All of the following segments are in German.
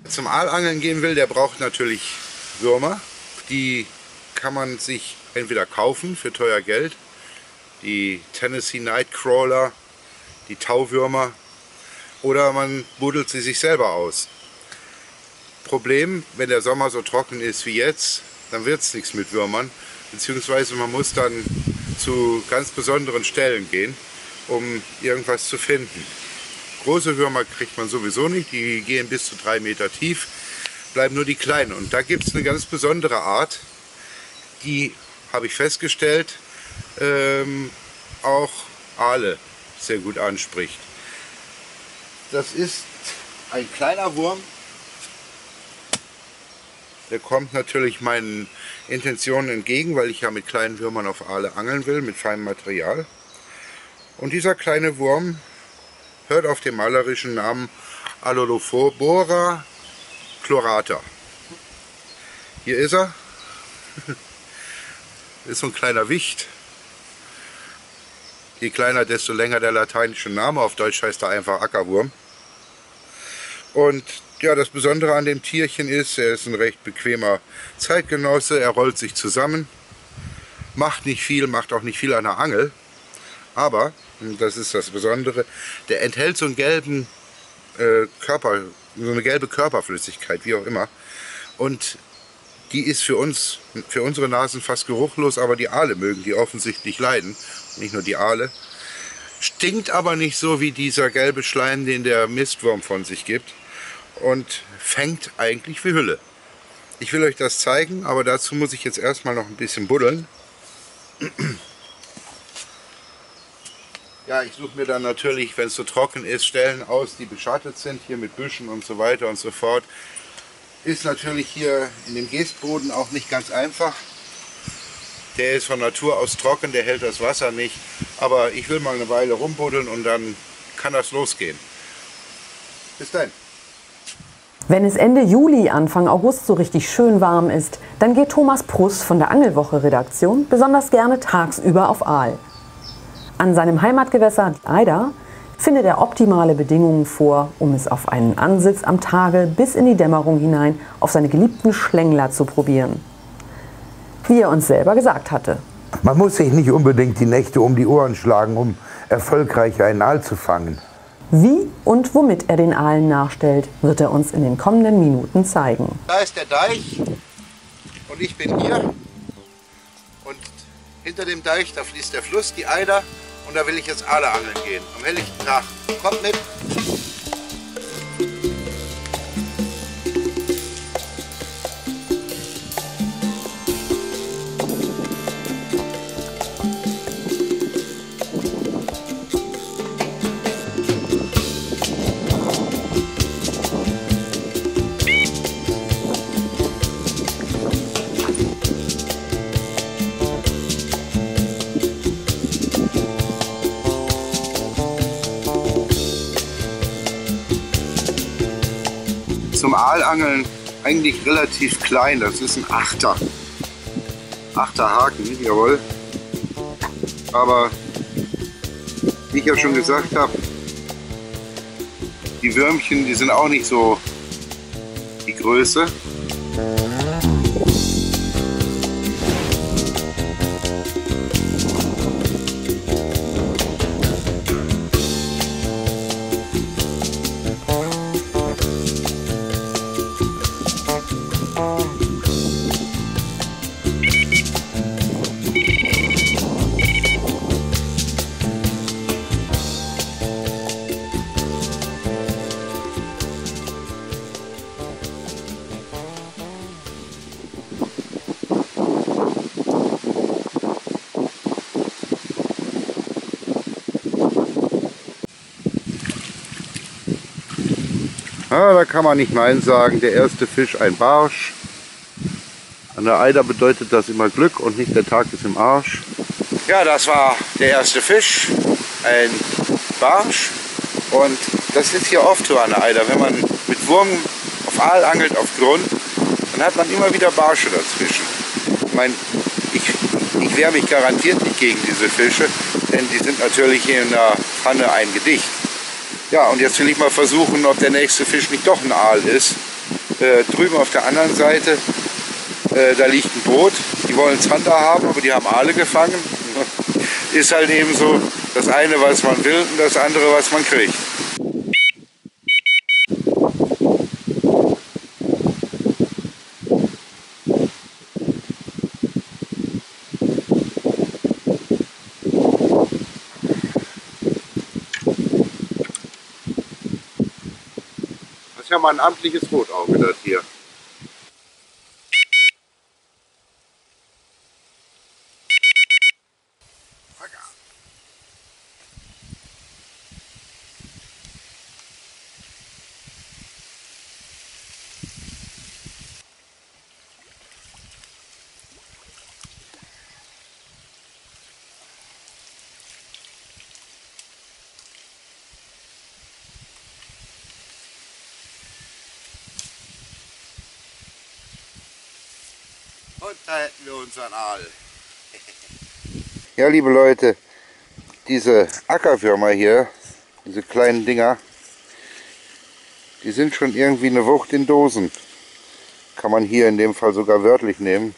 zum Aalangeln gehen will, der braucht natürlich Würmer. Die kann man sich entweder kaufen für teuer Geld, die Tennessee Nightcrawler, die Tauwürmer, oder man buddelt sie sich selber aus. Problem, wenn der Sommer so trocken ist wie jetzt, dann wird es nichts mit Würmern, beziehungsweise man muss dann zu ganz besonderen Stellen gehen, um irgendwas zu finden. Große Würmer kriegt man sowieso nicht, die gehen bis zu 3 Meter tief, bleiben nur die kleinen. Und da gibt es eine ganz besondere Art, die, habe ich festgestellt, auch Aale sehr gut anspricht. Das ist ein kleiner Wurm, der kommt natürlich meinen Intentionen entgegen, weil ich ja mit kleinen Würmern auf Aale angeln will, mit feinem Material. Und dieser kleine Wurm hört auf den malerischen Namen Alolophobora chlorata. Hier ist er. Ist so ein kleiner Wicht. Je kleiner, desto länger der lateinische Name. Auf Deutsch heißt er einfach Ackerwurm. Und ja, das Besondere an dem Tierchen ist, er ist ein recht bequemer Zeitgenosse. Er rollt sich zusammen, macht nicht viel, macht auch nicht viel an der Angel. Aber, und das ist das Besondere, der enthält so einen gelben so eine gelbe Körperflüssigkeit, wie auch immer. Und die ist für uns, für unsere Nasen fast geruchlos, aber die Aale mögen die offensichtlich leiden. Nicht nur die Aale. Stinkt aber nicht so wie dieser gelbe Schleim, den der Mistwurm von sich gibt. Und fängt eigentlich wie Hülle. Ich will euch das zeigen, aber dazu muss ich jetzt erstmal noch ein bisschen buddeln. Ja, ich suche mir dann natürlich, wenn es so trocken ist, Stellen aus, die beschattet sind, hier mit Büschen und so weiter und so fort. Ist natürlich hier in dem Geestboden auch nicht ganz einfach. Der ist von Natur aus trocken, der hält das Wasser nicht. Aber ich will mal eine Weile rumbuddeln und dann kann das losgehen. Bis dann. Wenn es Ende Juli, Anfang August so richtig schön warm ist, dann geht Thomas Pruss von der Angelwoche-Redaktion besonders gerne tagsüber auf Aal. An seinem Heimatgewässer Eider findet er optimale Bedingungen vor, um es auf einen Ansitz am Tage bis in die Dämmerung hinein auf seine geliebten Schlängler zu probieren. Wie er uns selber gesagt hatte. Man muss sich nicht unbedingt die Nächte um die Ohren schlagen, um erfolgreich einen Aal zu fangen. Wie und womit er den Aalen nachstellt, wird er uns in den kommenden Minuten zeigen. Da ist der Deich und ich bin hier. Und hinter dem Deich, da fließt der Fluss, die Eider. Und da will ich jetzt Aale angeln gehen, am helllichten Tag. Kommt mit! Zum Aalangeln eigentlich relativ klein, das ist ein Achter Haken, jawohl. Aber wie ich ja schon gesagt habe, die Würmchen, die sind auch nicht so die Größe. Ja, da kann man nicht Nein sagen. Der erste Fisch ein Barsch. An der Eider bedeutet das immer Glück und nicht der Tag ist im Arsch. Ja, das war der erste Fisch, ein Barsch. Und das ist hier oft so an der Eider. Wenn man mit Wurm auf Aal angelt, auf Grund, dann hat man immer wieder Barsche dazwischen. Ich meine, ich wehre mich garantiert nicht gegen diese Fische, denn die sind natürlich hier in der Pfanne ein Gedicht. Ja, und jetzt will ich mal versuchen, ob der nächste Fisch nicht doch ein Aal ist. Drüben auf der anderen Seite, da liegt ein Boot. Die wollen Zander haben, aber die haben Aale gefangen. Ist halt eben so, das eine, was man will, und das andere, was man kriegt. Das ist ja mal ein amtliches Rotauge, das hier. Und da hätten wir unseren Aal. Ja, liebe Leute, diese Ackerwürmer hier, diese kleinen Dinger, die sind schon irgendwie eine Wucht in Dosen. Kann man hier in dem Fall sogar wörtlich nehmen.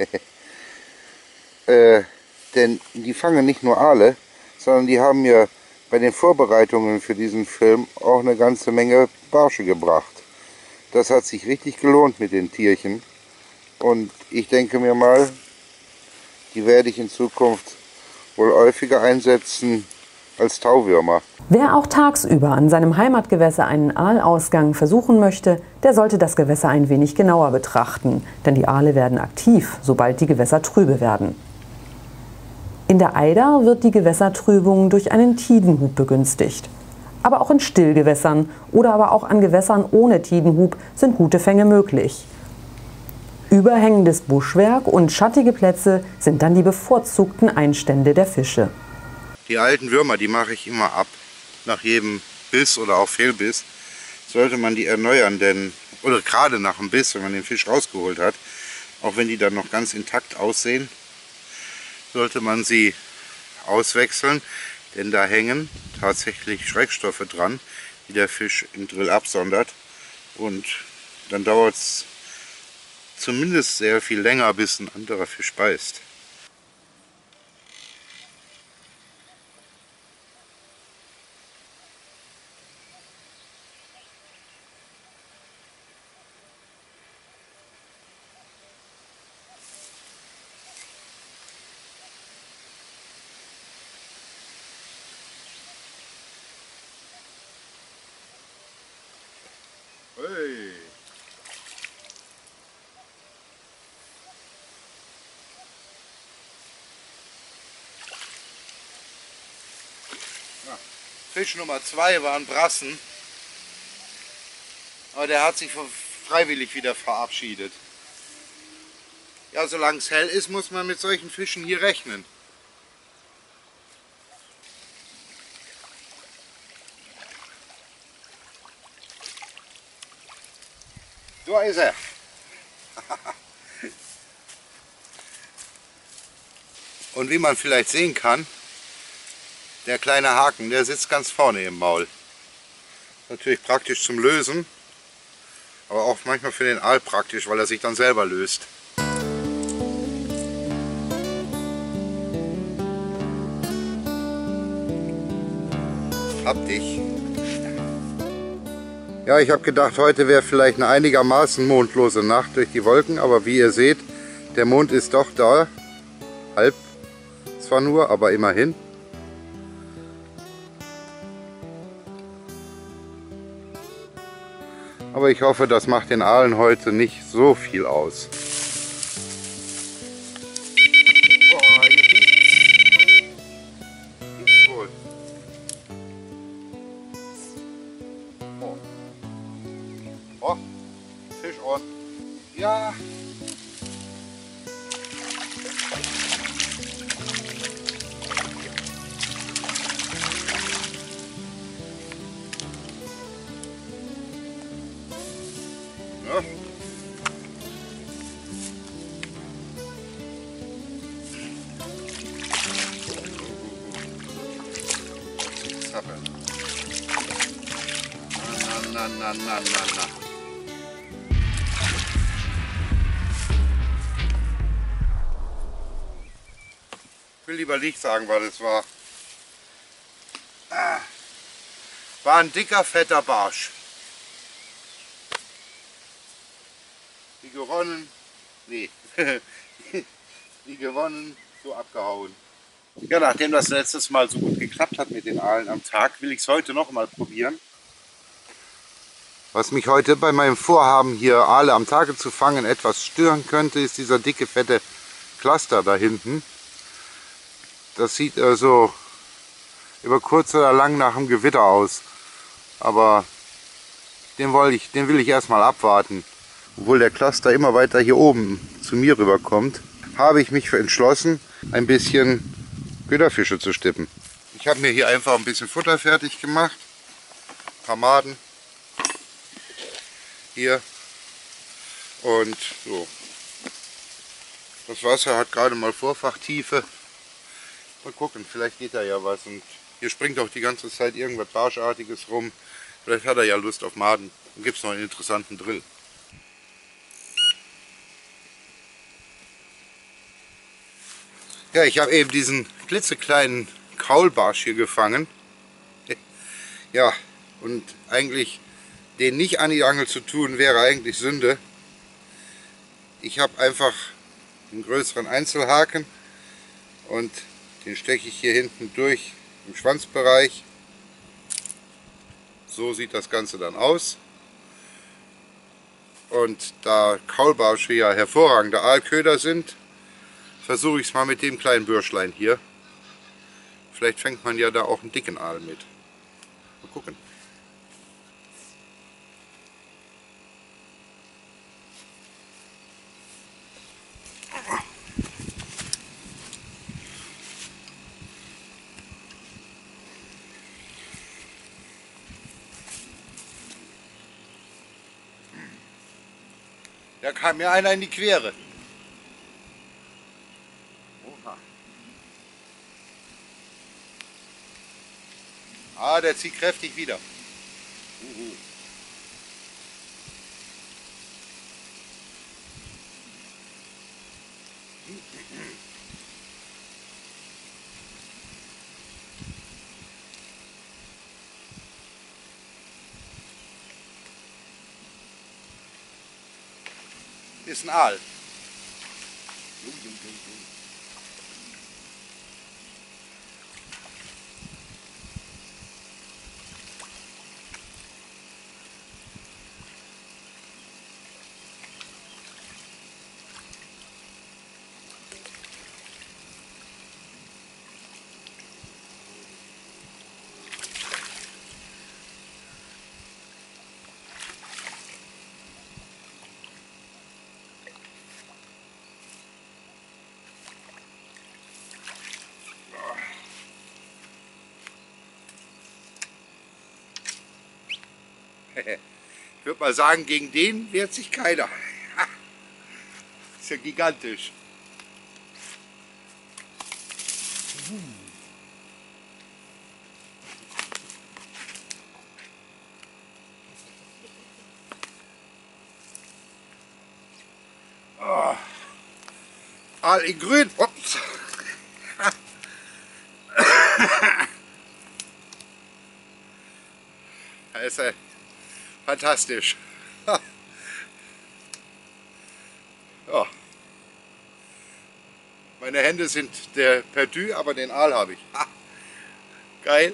Denn die fangen nicht nur Aale, sondern die haben mir bei den Vorbereitungen für diesen Film auch eine ganze Menge Barsche gebracht. Das hat sich richtig gelohnt mit den Tierchen. Und ich denke mir mal, die werde ich in Zukunft wohl häufiger einsetzen als Tauwürmer. Wer auch tagsüber an seinem Heimatgewässer einen Aalausgang versuchen möchte, der sollte das Gewässer ein wenig genauer betrachten, denn die Aale werden aktiv, sobald die Gewässer trübe werden. In der Eider wird die Gewässertrübung durch einen Tidenhub begünstigt. Aber auch in Stillgewässern oder aber auch an Gewässern ohne Tidenhub sind gute Fänge möglich. Überhängendes Buschwerk und schattige Plätze sind dann die bevorzugten Einstände der Fische. Die alten Würmer, die mache ich immer ab. Nach jedem Biss oder auch Fehlbiss sollte man die erneuern, denn, oder gerade nach dem Biss, wenn man den Fisch rausgeholt hat, auch wenn die dann noch ganz intakt aussehen, sollte man sie auswechseln, denn da hängen tatsächlich Schreckstoffe dran, die der Fisch im Drill absondert, und dann dauert es zumindest sehr viel länger, bis ein anderer Fisch beißt. Hey. Ja. Fisch Nummer 2 war ein Brassen, aber der hat sich freiwillig wieder verabschiedet. Ja, solange es hell ist, muss man mit solchen Fischen hier rechnen. Da ist er. Und wie man vielleicht sehen kann, der kleine Haken, der sitzt ganz vorne im Maul. Natürlich praktisch zum Lösen, aber auch manchmal für den Aal praktisch, weil er sich dann selber löst. Hab dich. Ja, ich habe gedacht, heute wäre vielleicht eine einigermaßen mondlose Nacht durch die Wolken, aber wie ihr seht, der Mond ist doch da. Halb zwar nur, aber immerhin. Aber ich hoffe, das macht den Aalen heute nicht so viel aus. Oh, hier piept's wohl. Oh. Oh, Fischohr. Ja. Ja. Na. will lieber nicht sagen, was es war. War ein dicker, fetter Barsch. Die gewonnen, nee, die gewonnen, so abgehauen. Ja, nachdem das letztes Mal so gut geklappt hat mit den Aalen am Tag, will ich es heute noch mal probieren. Was mich heute bei meinem Vorhaben, hier Aale am Tage zu fangen, etwas stören könnte, ist dieser dicke, fette Cluster da hinten. Das sieht also über kurz oder lang nach einem Gewitter aus. Aber den will ich erstmal abwarten. Obwohl der Cluster immer weiter hier oben zu mir rüberkommt, habe ich mich entschlossen, ein bisschen Köderfische zu stippen. Ich habe mir hier einfach ein bisschen Futter fertig gemacht. Ein paar Maden. Hier. Und so. Das Wasser hat gerade mal Vorfachtiefe. Mal gucken, vielleicht geht da ja was. Und hier springt auch die ganze Zeit irgendwas Barschartiges rum. Vielleicht hat er ja Lust auf Maden. Dann gibt es noch einen interessanten Drill. Ja, ich habe eben diesen klitzekleinen Kaulbarsch hier gefangen. Ja, und eigentlich den nicht an die Angel zu tun, wäre eigentlich Sünde. Ich habe einfach einen größeren Einzelhaken und den steche ich hier hinten durch im Schwanzbereich. So sieht das Ganze dann aus. Und da Kaulbarsche ja hervorragende Aalköder sind, versuche ich es mal mit dem kleinen Bürschlein hier. Vielleicht fängt man ja da auch einen dicken Aal mit. Mal gucken. Da kam mir einer in die Quere. Oha. Ah, der zieht kräftig wieder. Ist ein Aal. Ich würde mal sagen, gegen den wehrt sich keiner. Ist ja gigantisch. Oh. Aal in grün. Ups. Da ist er. Fantastisch. Ja. Meine Hände sind der Perdu, aber den Aal habe ich. Ha. Geil.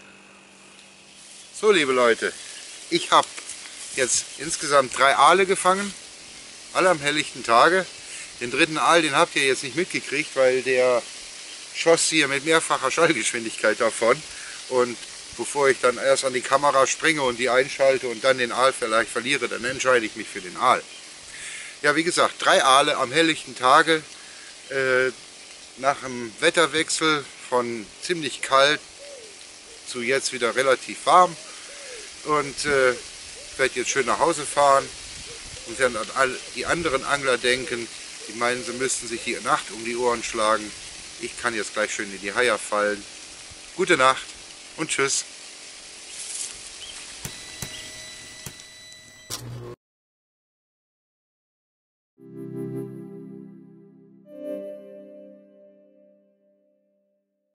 So, liebe Leute, ich habe jetzt insgesamt 3 Aale gefangen, alle am helllichten Tage. Den dritten Aal, den habt ihr jetzt nicht mitgekriegt, weil der schoss hier mit mehrfacher Schallgeschwindigkeit davon. Und bevor ich dann erst an die Kamera springe und die einschalte und dann den Aal vielleicht verliere, dann entscheide ich mich für den Aal. Ja, wie gesagt, 3 Aale am helllichten Tage, nach dem Wetterwechsel von ziemlich kalt zu jetzt wieder relativ warm. Und ich werde jetzt schön nach Hause fahren und dann an all die anderen Angler denken, die meinen, sie müssten sich die Nacht um die Ohren schlagen. Ich kann jetzt gleich schön in die Haie fallen. Gute Nacht und tschüss.